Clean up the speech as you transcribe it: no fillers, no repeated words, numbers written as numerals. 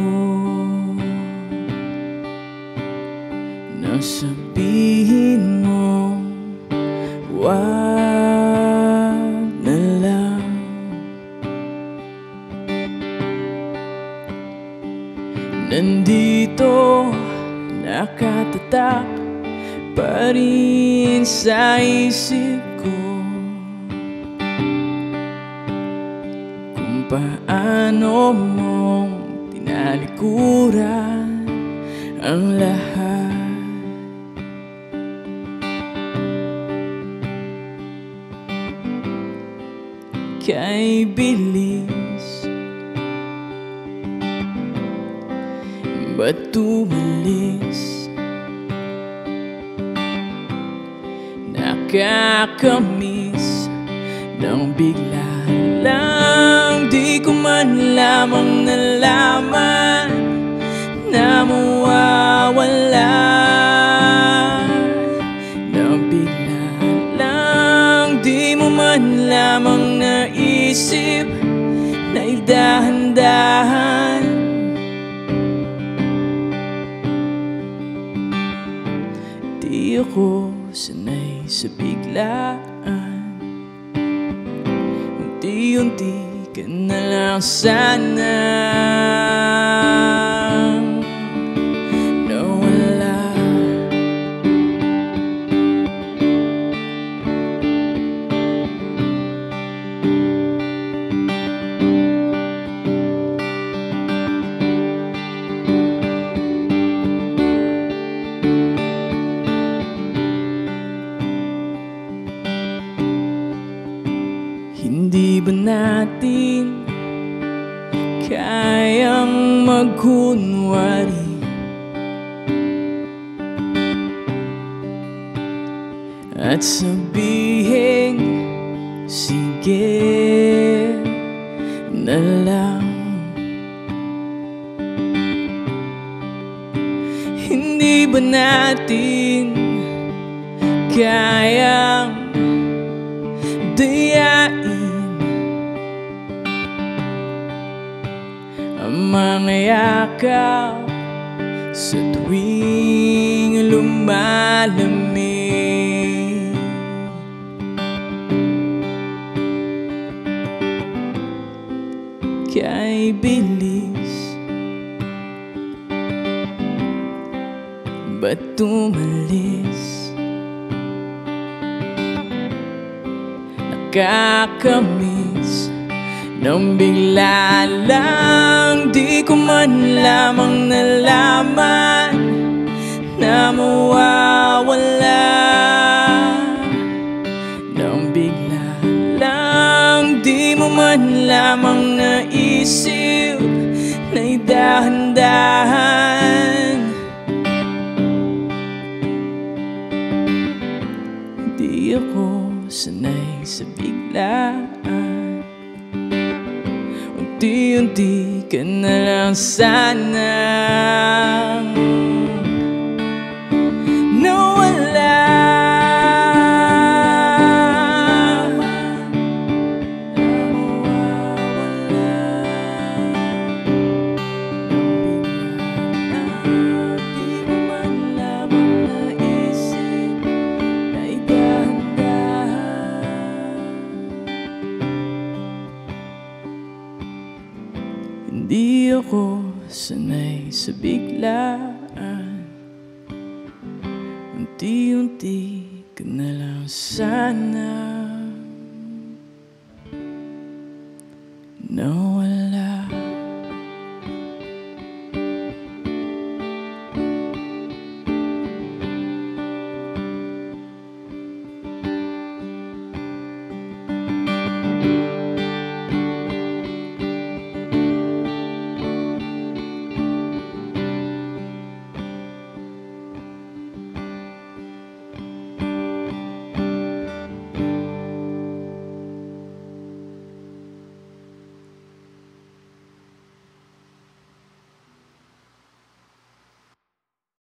nang sabihin mo wag na lang. Nandito nakatatak pa rin sa isip ko kung paano mong tinalikuran ang lahat. Kay bilis ba't tumalis? Nakakamiss nang bigla lang, di ko man lamang nalaman na mawawala. Nang bigla lang, di mo man lamang naisip na idahan-dahan. Di ako sanay sa biglaan, unti-unti ka na lang sanang nawala. Hindi ba natin kayang magkunwari at sabihin sige na lang? Hindi ba natin kayang dayain ang mga yakap sa tuwing lumalamig? Kay bilis ba't tumalis? Nakakamiss nang bigla lang, di ko man lamang nalaman na mawawala. Nang bigla lang, di mo man lamang naisip na idahan-dahan. Di ako sanay sa biglaan, unti-unti ka na lang sanang nawala. Hindi ako sanay sa biglaan, unti-unti ka na lang sana